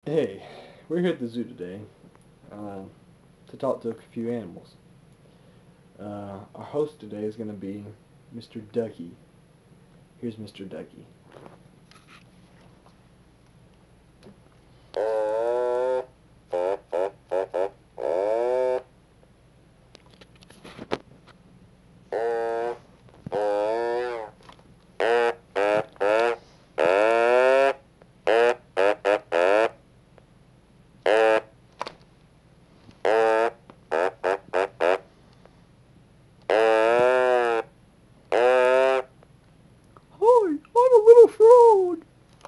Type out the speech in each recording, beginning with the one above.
Hey, we're here at the zoo today to talk to a few animals. Our host today is going to be Mr. Ducky. Here's Mr. Ducky. Hi, I'm a little frog.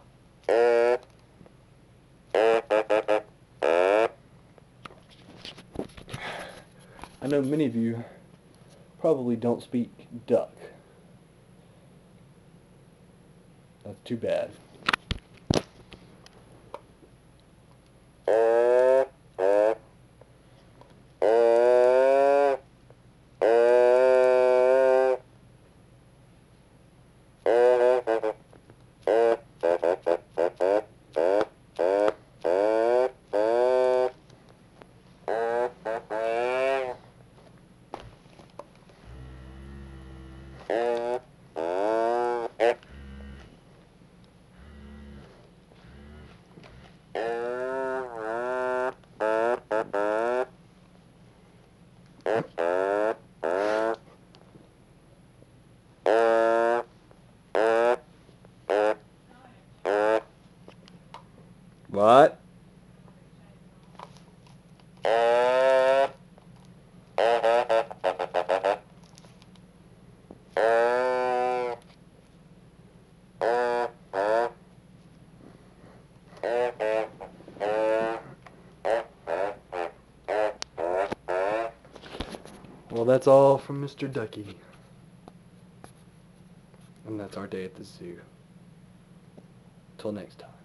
I know many of you probably don't speak duck. That's too bad. What? Well, that's all from Mr. Ducky. And that's our day at the zoo. Till next time.